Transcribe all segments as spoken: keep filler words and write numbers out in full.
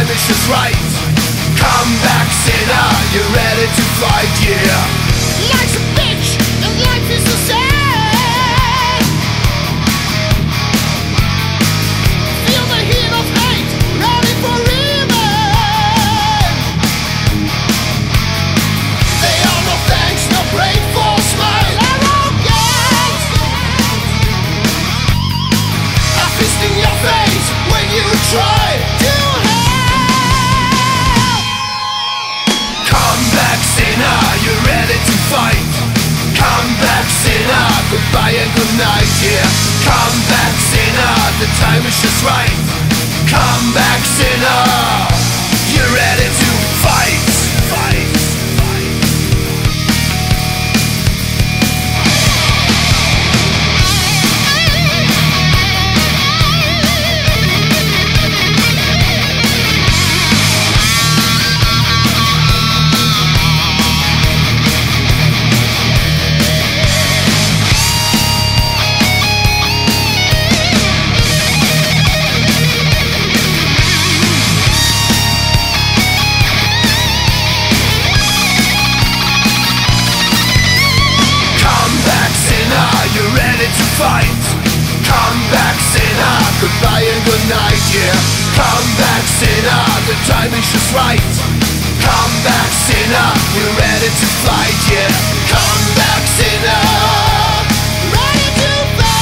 time is just right. Come back, sinner, you're ready to fight, yeah. Life's a bitch, and life is the same. Feel the heat of hate, ready for revenge. They are no thanks, no grateful smile, arrogance. A fist in your face when you try to help. Come back, sinner, you're ready to fight. Come back, sinner, goodbye and good night, yeah. Come back, sinner, the time is just right. Come back, sinner, you're ready to fight. Fight, fight. You're ready to fight. Come back, sinner, goodbye and good night, yeah. Come back, sinner, the time is just right. Come back, sinner, we're ready to fight, yeah. Come back, sinner, Ready to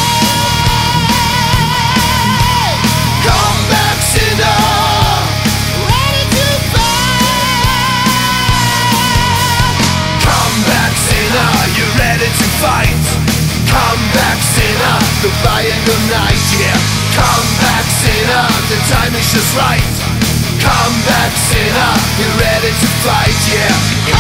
fight. come back, sinner. Ready to fight. Come back, sinner, you're ready to fight. Come back, sinner, goodbye and good night, yeah. Come back, sinner, the time is just right. Come back, sinner, you're ready to fight, yeah.